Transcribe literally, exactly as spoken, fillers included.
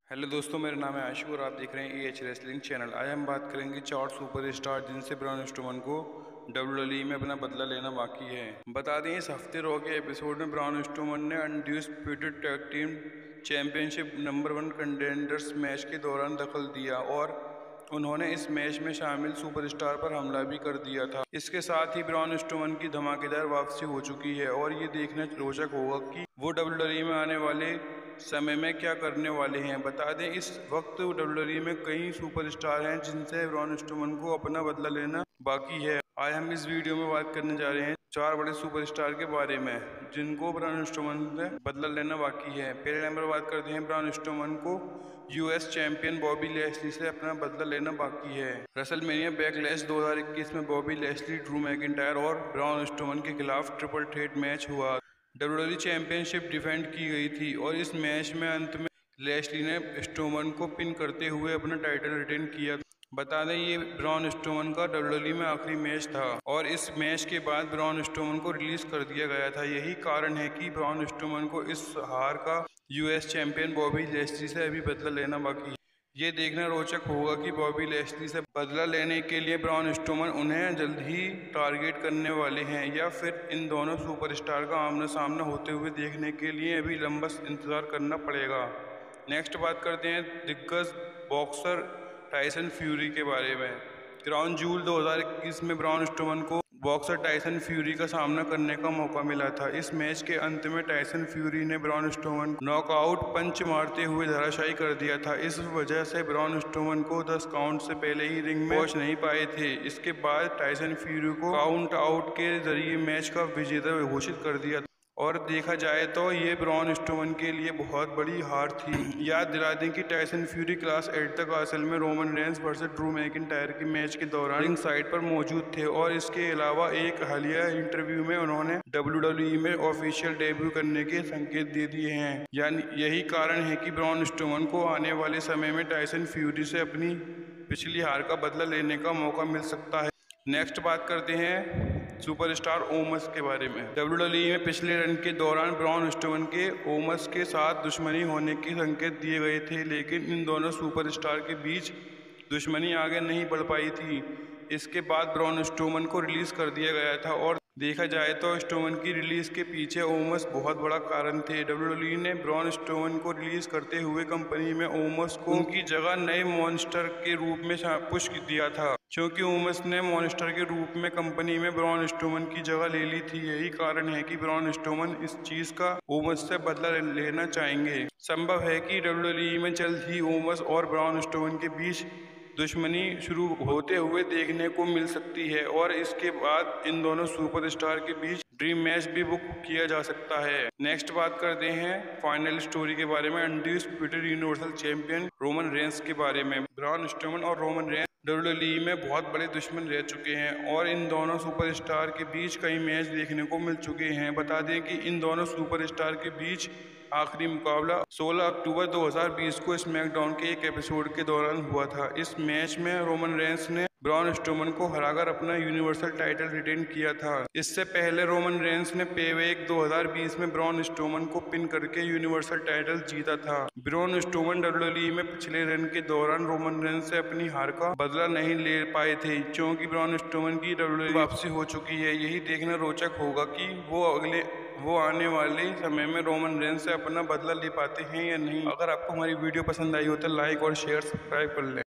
Hello दोस्तों, मेरा नाम है आशु और आप देख रहे हैं ए एच रेसलिंग चैनल। आज हम बात करेंगे चार सुपरस्टार जिनसे ब्रॉन स्ट्रोमन को डब्ल्यू डब्ल्यू ई में अपना बदला लेना बाकी है। बता दें, इस हफ्ते रॉ के एपिसोड में ब्रॉन स्ट्रोमन ने undisputed tag team championship number one contenders match के दौरान दखल दिया और उन्होंने इस मैच में शामिल सुपरस्टार पर हमला भी कर दिया था। इसके साथ ही ब्रॉन स्ट्रोमन की धमाकेदार वापसी हो चुकी है और ये देखना रोचक होगा कि वो डब्ल्यू डब्ल्यू ई में आने वाले समय में क्या करने वाले हैं। बता दें, इस वक्त डब्ल्यू डब्ल्यू ई में कई सुपरस्टार हैं जिनसे ब्रॉन स्ट्रोमन को अपना बदला लेना बाकी है। आज हम इस वीडियो में बात करने जा रहे हैं चार बड़े सुपरस्टार के बारे में जिनको ब्रॉन स्ट्रोमन से बदला लेना बाकी है। पहले नंबर बात करते हैं, ब्रॉन स्ट्रोमन को यूएस चैंपियन बॉबी लैस्ली से अपना बदला लेना बाकी है। रेसलमेनिया बैकलैश दो हज़ार इक्कीस में बॉबी लैस्ली, ड्रू मैकिंटायर और ब्रॉन स्ट्रोमन के खिलाफ ट्रिपल थ्रेट मैच हुआ। W W E championship defend की गई थी और इस मैच में अंत में लैस्ली ने स्ट्रोमन को पिन करते हुए अपना टाइटल रिटेन किया। बता दें, ये ब्रॉन स्ट्रोमन का डब्ल्यू डब्ल्यू ई में आखिरी मैच था और इस मैच के बाद ब्रॉन स्ट्रोमन को रिलीज कर दिया गया था। यही कारण है कि ब्रॉन स्ट्रोमन को इस हार का यूएस चैंपियन बॉबी लैस्ली से अभी बदला लेना बाकी है। ये देखना रोचक होगा कि बॉबी लैस्ली से बदला लेने के लिए ब्रॉन स्ट्रोमन उन्हें जल्द ही टारगेट करने वाले हैं या फिर इन दोनों सुपरस्टार का आमना सामना होते हुए देखने के लिए अभी लंबा इंतजार करना पड़ेगा। नेक्स्ट बात करते हैं दिग्गज बॉक्सर टाइसन फ्यूरी के बारे में। क्राउन जूल दो हज़ार इक्कीस में ब्रॉन स्ट्रोमन को बॉक्सर टाइसन फ्यूरी का सामना करने का मौका मिला था। इस मैच के अंत में टाइसन फ्यूरी ने ब्रॉन स्ट्रोमन नॉकआउट पंच मारते हुए धराशायी कर दिया था। इस वजह से ब्रॉन स्ट्रोमन को दस काउंट से पहले ही रिंग में पहुंच नहीं पाए थे। इसके बाद टाइसन फ्यूरी को काउंट आउट के जरिए मैच का विजेता घोषित कर दिया और देखा जाए तो ये ब्रॉन स्ट्रोमन के लिए बहुत बड़ी हार थी। याद दिला दें कि टाइसन फ्यूरी क्लास एट तक असल में Roman Reigns versus Drew McIntyre के मैच के दौरान रिंग साइड पर मौजूद थे और इसके अलावा एक हालिया इंटरव्यू में उन्होंने डब्ल्यू डब्ल्यू ई में ऑफिशियल डेब्यू करने के संकेत दे दिए हैं। यानी यही कारण है कि ब्रॉन स्ट्रोमन को आने वाले समय में टाइसन फ्यूरी से अपनी पिछली हार का बदला लेने का मौका मिल सकता है। नेक्स्ट बात करते हैं सुपरस्टार ओमस के बारे में। डब्ल्यू डब्ल्यू ई में पिछले रन के दौरान ब्रॉन स्ट्रोमन के ओमस के साथ दुश्मनी होने के संकेत दिए गए थे, लेकिन इन दोनों सुपरस्टार के बीच दुश्मनी आगे नहीं बढ़ पाई थी। इसके बाद ब्रॉन स्ट्रोमन को रिलीज कर दिया गया था और देखा जाए तो स्ट्रोमन की रिलीज के पीछे ओमस बहुत बड़ा कारण थे। डब्ल्यू डब्ल्यू ई ने ब्रॉन स्ट्रोमन को रिलीज करते हुए कंपनी में ओमस को उनकी जगह नए मॉन्स्टर के रूप में पुश दिया था, क्योंकि ओमस ने मॉन्स्टर के रूप में कंपनी में ब्रॉन स्ट्रोमन की जगह ले ली थी। यही कारण है कि ब्रॉन स्ट्रोमन इस चीज का ओमस से बदला लेना चाहेंगे। संभव है कि डब्ल्यू डब्ल्यू ई में जल्द ही ओमस और ब्रॉन स्ट्रोमन के बीच दुश्मनी शुरू होते हुए देखने को मिल सकती है और इसके बाद इन दोनों सुपरस्टार के बीच ड्रीम मैच भी बुक किया जा सकता है। नेक्स्ट बात करते हैं फाइनल स्टोरी के बारे में, undisputed universal champion Roman Reigns के बारे में। ब्रॉन स्ट्रोमन और Roman Reigns W W E में बहुत बड़े दुश्मन रह चुके हैं और इन दोनों सुपरस्टार के बीच कई मैच देखने को मिल चुके हैं। बता दें कि इन दोनों सुपरस्टार के बीच आखिरी मुकाबला सोलह अक्टूबर दो हज़ार बीस को स्मैकडाउन के एक एपिसोड के दौरान हुआ था। इस मैच में रोमन रेंस ने ब्रॉन स्ट्रोमन को हराकर अपना यूनिवर्सल टाइटल रिटेन किया था। इससे पहले रोमन रेंस ने पेबैक दो हज़ार बीस में ब्रॉन स्ट्रोमन को पिन करके यूनिवर्सल टाइटल जीता था। Braun Strowman W W E में पिछले रन के दौरान रोमन रेंस से अपनी हार का बदला नहीं ले पाए थे, क्योंकि ब्रॉन स्ट्रोमन की डब्ल्यू डब्ल्यू ई वापसी हो चुकी है। यही देखना रोचक होगा कि वो अगले वो आने वाले समय में रोमन रेंस से अपना बदला ले पाते हैं या नहीं। अगर आपको हमारी वीडियो पसंद आई हो तो लाइक और शेयर सब्सक्राइब कर लें।